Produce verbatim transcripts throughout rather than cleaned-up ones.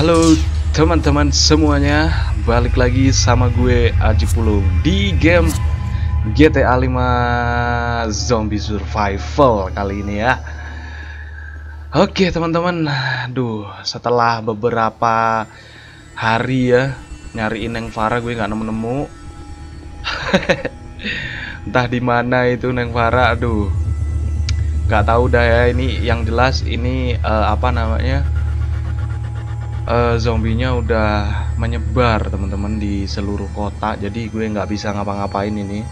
Halo teman-teman semuanya, balik lagi sama gue Aji Pulung di game G T A lima Zombie Survival kali ini ya. Oke teman-teman, aduh setelah beberapa hari ya nyariin Neng Farah, gue nggak nemu-nemu. Entah di mana itu Neng Farah, aduh nggak tahu dah ya. Ini yang jelas ini uh, apa namanya? Uh, zombinya udah menyebar teman-teman di seluruh kota, jadi gue nggak bisa ngapa-ngapain ini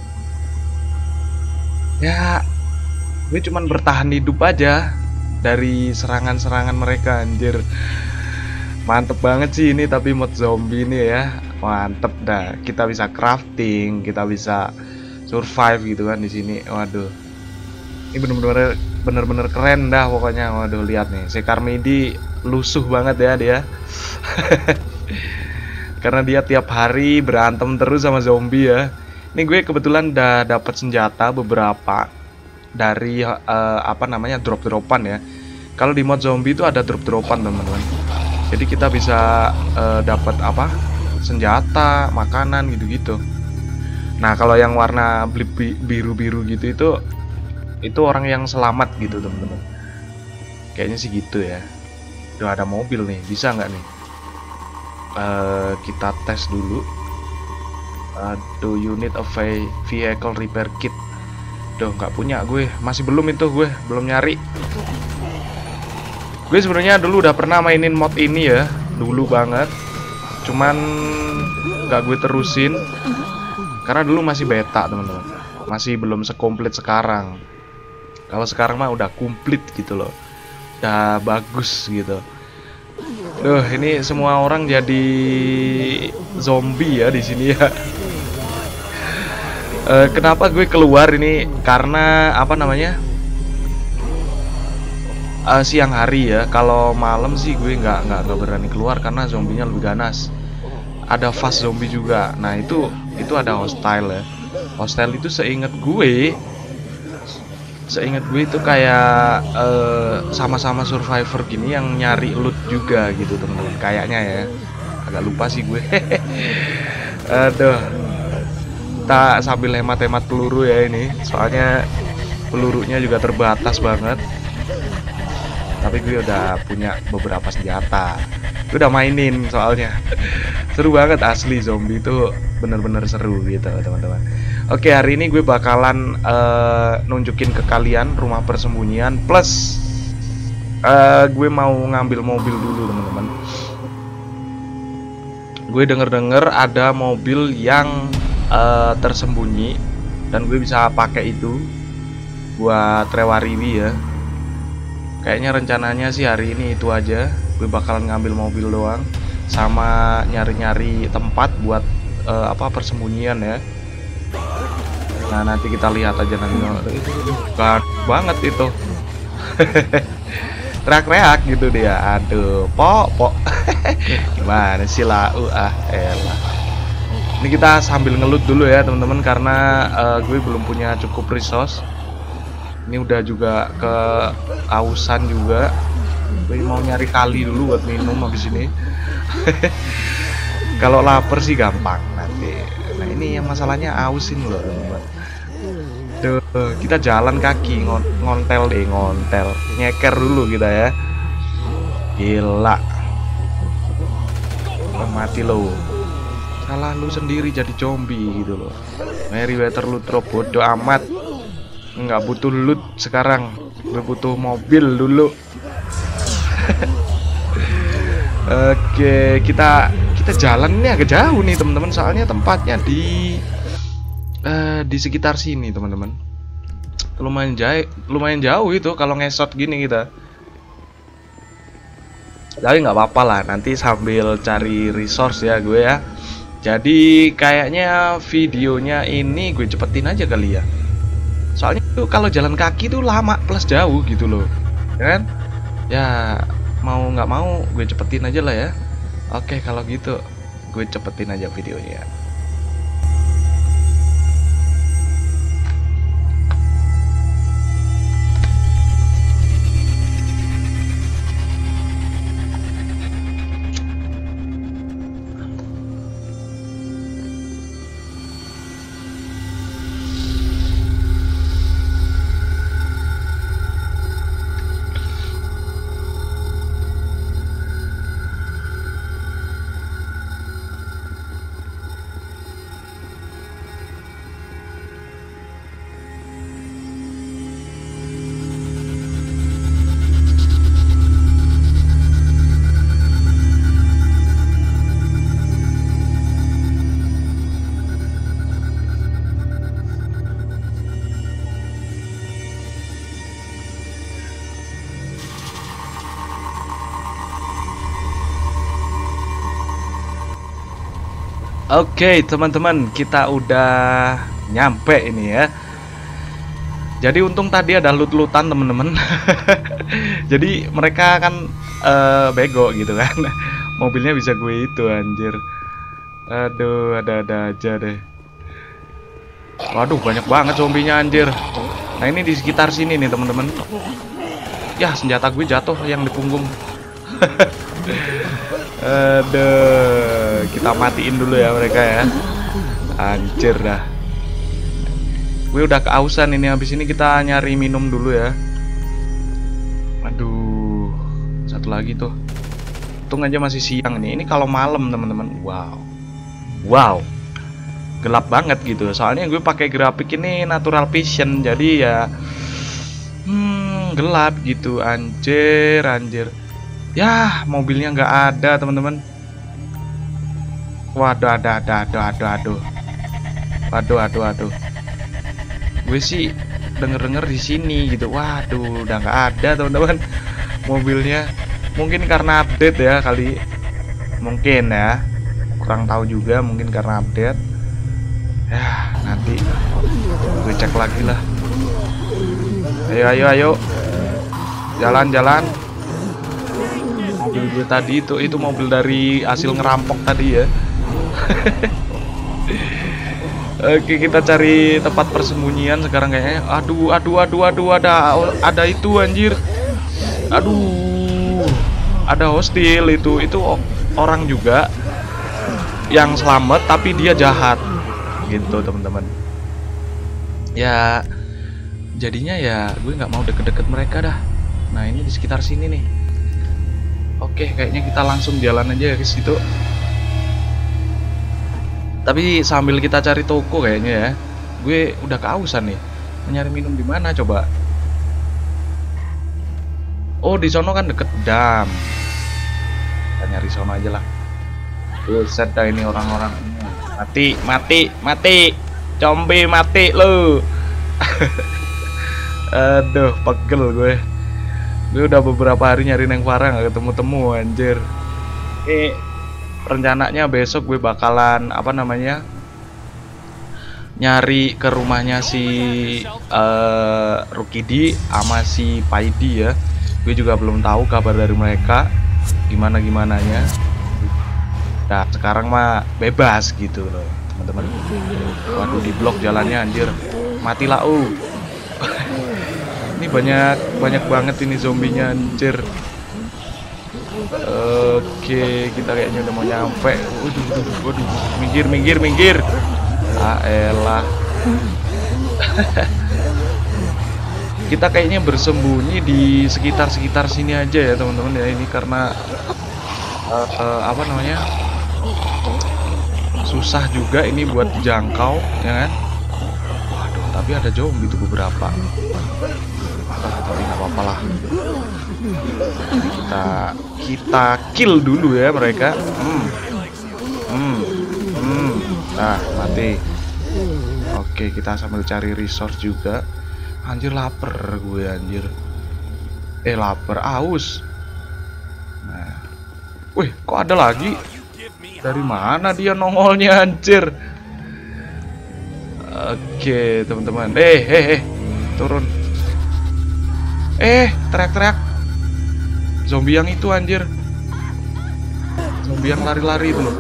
ya. Gue cuman bertahan hidup aja dari serangan-serangan mereka. Anjir, mantep banget sih ini. Tapi mod zombie ini ya mantep dah. Kita bisa crafting, kita bisa survive gitu kan di sini. Waduh, ini bener-bener bener-bener keren dah pokoknya. Waduh, lihat nih si Carmidi lusuh banget ya dia. Karena dia tiap hari berantem terus sama zombie ya. Ini gue kebetulan udah dapat senjata beberapa dari uh, apa namanya drop-dropan ya. Kalau di mod zombie itu ada drop-dropan teman-teman. Jadi kita bisa uh, dapat apa? Senjata, makanan gitu-gitu. Nah, kalau yang warna biru-biru gitu itu itu orang yang selamat gitu teman-teman. Kayaknya sih gitu ya. Udah ada mobil nih, bisa nggak nih? Uh, kita tes dulu. Uh, do you need a vehicle repair kit? Duh, nggak punya gue, masih belum itu, gue belum nyari. Gue sebenarnya dulu udah pernah mainin mod ini ya, dulu banget. Cuman nggak gue terusin karena dulu masih beta teman-teman, masih belum sekomplit sekarang. Kalau sekarang mah udah komplit gitu loh, udah bagus gitu. Duh, ini semua orang jadi zombie ya di sini ya. E, kenapa gue keluar ini? Karena apa namanya? E, siang hari ya. Kalau malam sih gue nggak nggak nggak berani keluar karena zombinya lebih ganas. Ada fast zombie juga. Nah itu itu ada hostile ya. Hostile itu seingat gue. Seingat gue itu kayak sama-sama uh, survivor gini yang nyari loot juga gitu temen-temen. Kayaknya ya, agak lupa sih gue. Aduh, kita sambil hemat-hemat peluru ya ini. Soalnya pelurunya juga terbatas banget. Tapi gue udah punya beberapa senjata. Gue udah mainin soalnya. Seru banget asli, zombie itu bener-bener seru gitu teman-teman. Oke, hari ini gue bakalan uh, nunjukin ke kalian rumah persembunyian. Plus uh, gue mau ngambil mobil dulu teman-teman. Gue denger-denger ada mobil yang uh, tersembunyi dan gue bisa pakai itu buat Rewariwi ya. Kayaknya rencananya sih hari ini itu aja. Gue bakalan ngambil mobil doang sama nyari-nyari tempat buat uh, apa persembunyian ya. Nah, nanti kita lihat aja nanti. Gak banget itu. Reak-reak gitu dia. Aduh, pok, pok. Gimana sih lau ah, elah. Ini kita sambil ngelut dulu ya, teman-teman, karena uh, gue belum punya cukup resource. Ini udah juga ke ausan juga. Gue mau nyari kali dulu buat minum habis ini. Kalau lapar sih gampang nanti. Nah, ini yang masalahnya ausin loh, teman-teman. Duh, kita jalan kaki, ngon ngontel deh, ngontel, nyeker dulu kita ya. Gila, oh, mati lo. Salah lu sendiri jadi zombie gitu loh. Meriwether lu drop, bodoh amat. Nggak butuh loot sekarang, gue butuh mobil dulu. Oke, kita kita jalan nih agak jauh nih teman-teman, soalnya tempatnya di Uh, di sekitar sini teman-teman. Lumayan jauh, lumayan jauh itu kalau ngesot gini kita. Tapi nggak apa-apa lah, nanti sambil cari resource ya gue ya. Jadi kayaknya videonya ini gue cepetin aja kali ya. Soalnya tuh kalau jalan kaki tuh lama plus jauh gitu loh, kan? Ya mau nggak mau gue cepetin aja lah ya. Oke, kalau gitu gue cepetin aja videonya. Oke teman-teman, kita udah nyampe ini ya. Jadi untung tadi ada loot-lootan teman-teman. Jadi mereka kan uh, bego gitu kan. Mobilnya bisa gue itu anjir. Aduh, ada-ada aja deh. Waduh, banyak banget zombinya anjir. Nah ini di sekitar sini nih teman-teman. Ya senjata gue jatuh yang di punggung. Aduh, kita matiin dulu ya mereka ya. Anjir dah. Gue udah kehausan ini, habis ini kita nyari minum dulu ya. Aduh, satu lagi tuh. Untung aja masih siang nih. Ini kalau malam teman-teman, wow, wow, gelap banget gitu. Soalnya gue pakai grafik ini natural vision, jadi ya, hmm, gelap gitu. Anjir, anjir. Ya, mobilnya nggak ada teman-teman. Waduh, ada, ada, ada, ada, aduh, waduh, aduh, aduh. Gue sih denger-denger di sini gitu. Waduh, udah nggak ada teman-teman mobilnya. Mungkin karena update ya kali. Mungkin ya. Kurang tahu juga, mungkin karena update. Ya, nanti gue cek lagi lah. Ayo, ayo, ayo. Jalan-jalan. Mobil gue tadi itu itu mobil dari hasil ngerampok tadi ya. Oke, kita cari tempat persembunyian sekarang kayaknya. Aduh, aduh, aduh, aduh, ada ada itu anjir. Aduh, ada hostil itu. Itu orang juga yang selamat tapi dia jahat. Gitu, teman-teman. Ya, jadinya ya gue nggak mau deket-deket mereka dah. Nah, ini di sekitar sini nih. Oke, kayaknya kita langsung jalan aja ke situ. Tapi sambil kita cari toko kayaknya ya. Gue udah kehausan nih. Nyari minum di mana coba? Oh, di sono kan deket dam. Kita nyari sono aja lah. Buset dah ini orang-orang. Mati, mati, mati. Zombie mati lu. Aduh, pegel gue. Gue udah beberapa hari nyari Neng Farah gak ketemu-temu anjir. Eh, rencananya besok gue bakalan apa namanya nyari ke rumahnya si uh, Rukidi sama si Paidi ya. Gue juga belum tahu kabar dari mereka gimana gimananya. Nah sekarang mah bebas gitu loh teman-teman. Waduh, di blok jalannya anjir. Matilah uh. Ini banyak banyak banget ini zombinya anjir. Oke, kita kayaknya udah mau nyampe. Waduh, waduh, waduh. Minggir, minggir, minggir. Ah, elah. Kita kayaknya bersembunyi di sekitar-sekitar sini aja ya, teman-teman ya. Ini karena uh, uh, apa namanya? Susah juga ini buat dijangkau, ya kan? Waduh, tapi ada zombie tuh beberapa. Ah, tapi nggak apa-apa lah. Kita kita kill dulu ya mereka. Hmm. Hmm. Hmm. Nah, mati. Oke, kita sambil cari resource juga. Anjir, lapar gue anjir. Eh, lapar, aus. Nah. Wih, kok ada lagi? Dari mana dia nongolnya anjir? Oke, teman-teman. Eh, eh, eh. Turun. Eh, teriak-teriak. Zombie yang itu anjir. Zombie yang lari-lari itu loh.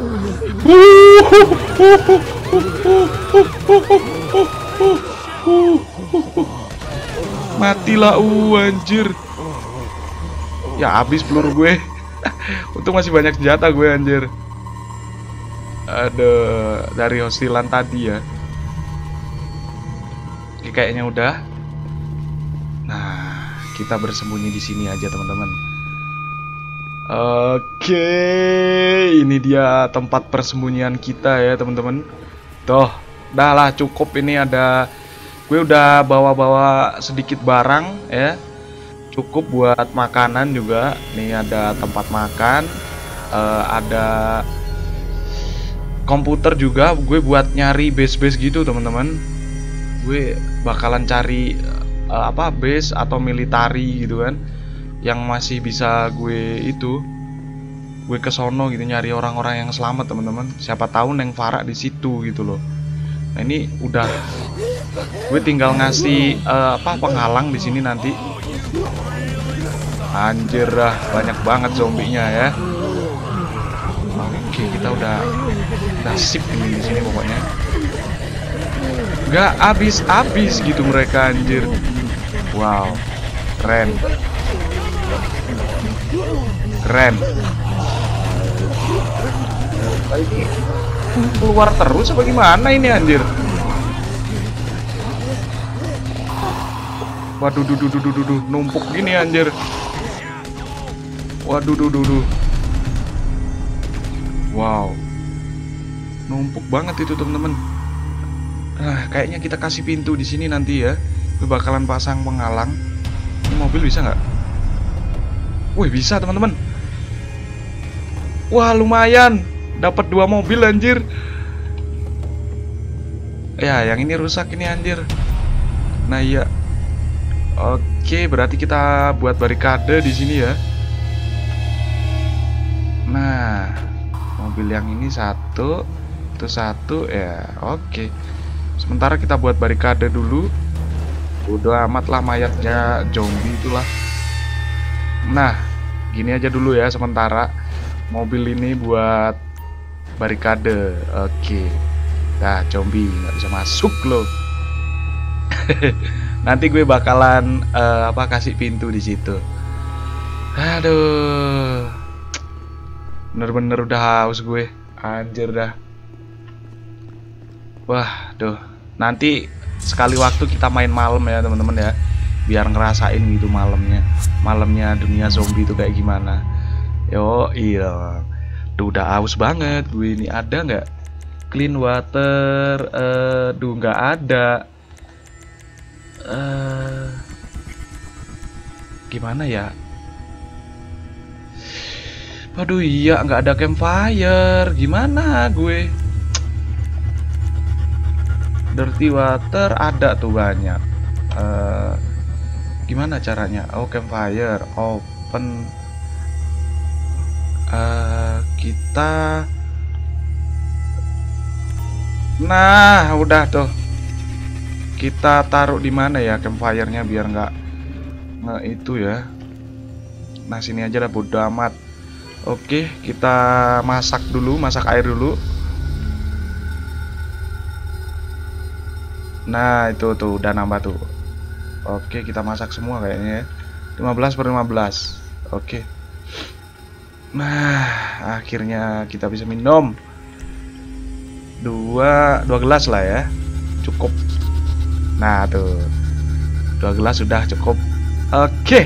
Matilah uh anjir. Ya habis peluru gue. Untung masih banyak senjata gue anjir. Ada dari hostilan tadi ya. Oke, kayaknya udah. Nah, kita bersembunyi di sini aja teman-teman. Oke, ini dia tempat persembunyian kita ya teman-teman. Tuh, dah lah cukup ini ada. Gue udah bawa-bawa sedikit barang ya. Cukup buat makanan juga. Nih ada tempat makan, uh, ada komputer juga. Gue buat nyari base-base gitu teman-teman. Gue bakalan cari uh, apa base atau military gitu kan, yang masih bisa gue itu gue ke sono gitu nyari orang-orang yang selamat teman-teman. Siapa tahu Neng Farah di situ gitu loh. Nah ini udah, gue tinggal ngasih uh, apa penghalang di sini nanti. Anjir dah, banyak banget zombinya ya. Oke, kita udah udah sip ini di sini pokoknya. Gak habis-habis gitu mereka anjir. Wow, keren, keren. Ini keluar terus apa gimana ini anjir? Waduh, duh, duh, duh, duh, duh, numpuk gini anjir. Waduh, duh, duh, duh. Wow, numpuk banget itu teman-teman. Nah, kayaknya kita kasih pintu di sini nanti ya. Gue bakalan pasang penghalang. Ini mobil bisa nggak? Wih, bisa teman-teman. Wah, lumayan. Dapat dua mobil anjir. Ya, yang ini rusak ini anjir. Nah, iya. Oke, berarti kita buat barikade di sini ya. Nah, mobil yang ini satu, itu satu ya. Oke. Sementara kita buat barikade dulu. Udah amat lah mayatnya zombie itulah. Nah, gini aja dulu ya sementara. Mobil ini buat barikade. Oke. Nah, zombie nggak bisa masuk loh. Nanti gue bakalan uh, apa kasih pintu di situ. Aduh, bener-bener udah haus gue, anjir dah. Wah, duh. Nanti sekali waktu kita main malam ya teman-teman ya, biar ngerasain gitu malamnya, malamnya dunia zombie itu kayak gimana. Yo, iya. Duh, udah haus banget gue ini. Ada nggak clean water? Uh, duh, nggak ada. Uh, gimana ya? Aduh iya, nggak ada campfire. Gimana gue? Dirty water ada tuh banyak. Uh, gimana caranya? Oh, campfire open. Uh, kita. Nah, udah tuh. Kita taruh di mana ya campfire-nya biar nggak nge itu ya. Nah, sini aja lah, bodo amat. Oke, kita masak dulu, masak air dulu. Nah, itu tuh udah nambah tuh. Oke, kita masak semua kayaknya ya. lima belas per lima belas. Oke. Nah, akhirnya kita bisa minum. Dua, dua gelas lah ya. Cukup. Nah tuh, dua gelas sudah cukup. Oke.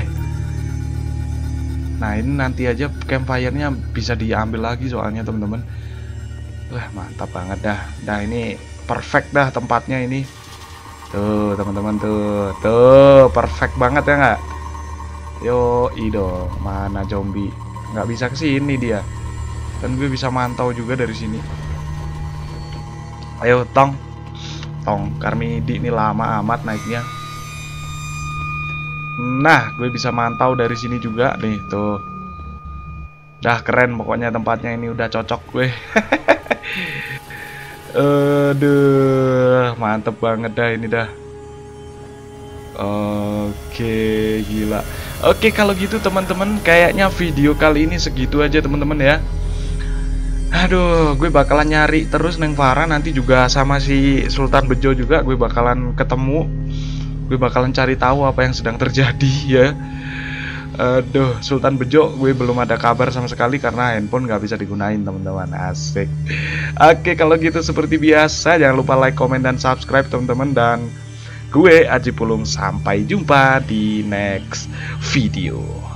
Nah ini nanti aja campfire-nya bisa diambil lagi soalnya teman-teman. Wah mantap banget dah. Nah ini perfect dah tempatnya ini. Tuh teman-teman tuh, tuh perfect banget ya nggak? Yo ido, mana zombie? Nggak bisa kesini dia. Dan gue bisa mantau juga dari sini. Ayo tong. Tong, Karmidi ini lama amat naiknya. Nah, gue bisa mantau dari sini juga nih, tuh. Dah keren pokoknya tempatnya ini, udah cocok gue. Aduh, mantep banget dah ini dah. Oke, gila. Oke, kalau gitu teman-teman, kayaknya video kali ini segitu aja teman-teman ya. Aduh, gue bakalan nyari terus Neng Farah, nanti juga sama si Sultan Bejo juga gue bakalan ketemu. Gue bakalan cari tahu apa yang sedang terjadi ya. Aduh, Sultan Bejo gue belum ada kabar sama sekali karena handphone nggak bisa digunain teman-teman. Asik. Oke, kalau gitu seperti biasa jangan lupa like, comment, dan subscribe teman-teman. Dan gue Aji Pulung, sampai jumpa di next video.